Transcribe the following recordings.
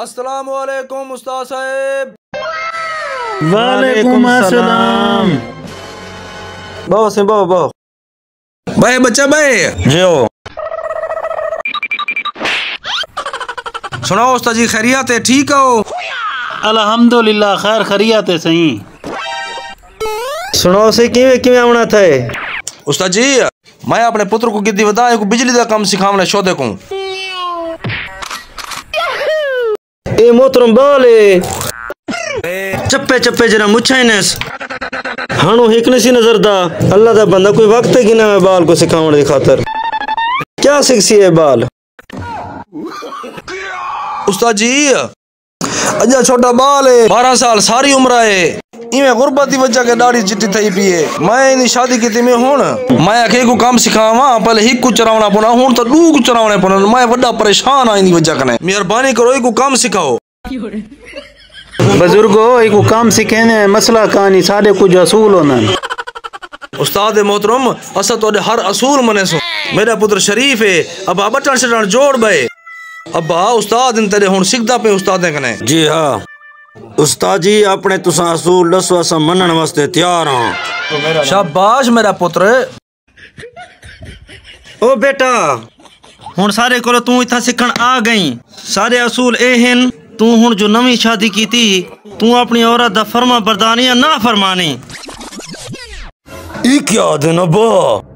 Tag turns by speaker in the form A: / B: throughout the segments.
A: अस्सलाम वालेकुम उस्ताद साहब।
B: वालेकुम अस्सलाम।
C: बहु से बहु
A: भाई बच्चा भाई
C: जो
A: सुनाओ उस्ताद जी, खैरियत है? ठीक हो?
B: अल्हम्दुलिल्लाह खैर खैरियत है। सही
C: सुनाओ से किवें किवें आना था।
A: उस्ताद जी मैं अपने पुत्र को गिद्दी वदा को बिजली का काम सिखावने शोदे को।
C: ए मोहतरम बाले चप्पे चप्पे जरा मुछाइनस हानो हिक नसी नजर दा अल्लाह दा बंदा कोई वक्त है कि ना बाल को सिखावने दी खातर क्या सिखसी है बाल।
A: उस्ताद जी अजा छोटा बाल है 12 साल सारी उम्र है इवें गुरबत की वजह के दाढ़ी चिट्टी थई पी है। मैं इनी शादी की में हुन मैं अखे को काम सिखावा पहले हिक को चरावना पना हुन तो दू को चरावने पना मैं बड़ा परेशान आ इनी वजह कने। मेहरबानी करो इको काम सिखाओ।
B: बुजुर्गो इको काम सिखाने मसला कहानी साडे कुछ असूल होना।
A: उस्ताद मोहतरम असा तोड़े हर असूल मने सो। मेरा पुत्र शरीफ है अब बटन शटन जोड़ बे अब्बा उस्ताद इन तेरे हुन सिखदा पे उस्ताद कने।
C: जी हाँ उस्ताद जी अपने तुसा असूल दसो असा मनन वास्ते तैयार हां।
A: शाबाश मेरा पुत्र।
C: ओ बेटा हुन सारे कोलो तू इथा सिखण आ गई। सारे असूल ए हन तू हुन जो नवी शादी की थी तू अपनी औरत दा फरमा बरदानी या ना फरमानी। ई क्या दिन अब्बा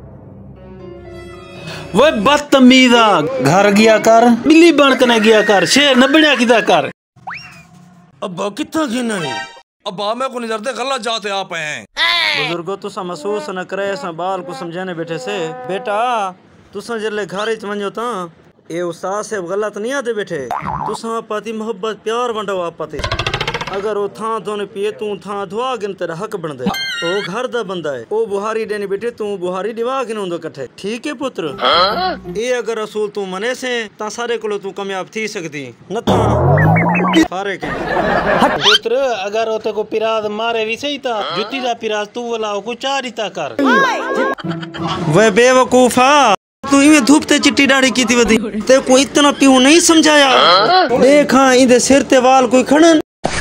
B: वो बदतमीजा घर गया कर बिल्ली बन के न गया कर शेर न बनया किदा कर।
C: अब्बा कितना गिना है
A: अब्बा मैं को नहीं डरते गलत जाते आप हैं।
C: बुजुर्गो तुसा महसूस न करे ऐसा बाल को समझाने बैठे से बेटा तुसा जल्ले घर च वञो ता ए उस्ताद से गलत नहीं आते बैठे तुसा पाती मोहब्बत प्यार वंडो आपते अगर वो थां धोने पिए तू थां धोआ गिन तेरा हक बन दे। ओ घर दा बंदा है ओ बुहारी देनी बैठे तू बुहारी दिवा गिन होंदो कट्ठे ठीक है पुत्र। ए अगर रसूल तू मने से ता सारे कोलो तू कामयाब थी सकदी न ता सारे के
B: पुत्र अगर ओते को पिराज मारे भी सही ता जुती दा पिराज तू वाला को चारिता कर।
C: वे बेवकूफा तू इवें धूप ते चिट्टी दाढ़ी की थी वदी ते को इतना प्यू नहीं समझाया। देखा इंदे सिर ते वाल कोई खड़न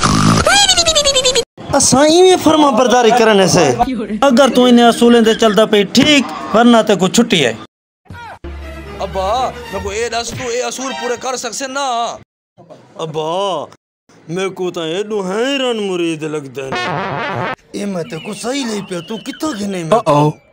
C: असा इवें फरमा बरदारी करने से अगर तू इन्हें असूलें ते चलदा पे ठीक वरना ते को छुट्टी है।
A: अब्बा मैं को ए दस तू ए असूल पूरे कर सकसे ना।
C: अब्बा मेरे को तो एडो हैरान मुरीद लगदा है ए मैं ते को सही नहीं पे तू कितना गिने में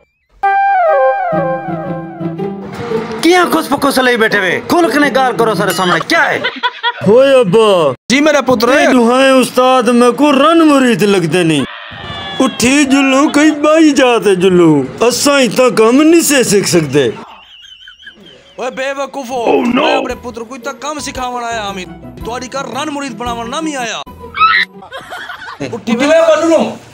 C: क्या खुश पकोस ले बैठे हुए खुल के गाल करो सारे सामने क्या है। होए अब्बा
A: जी मेरा पुत्र
C: ए दुहाए उस्ताद मैं को रन मुरीद लगदे नहीं उठी जुल्लू कई बाई जाते जुल्लू असा इतना काम नहीं से सीख सकते।
A: ओए बेवकूफो मैं अपने पुत्र को इतना काम सिखावन आया हमी तोड़ी कर रन मुरीद बनावन ना मी आया। उठी वे बन्नू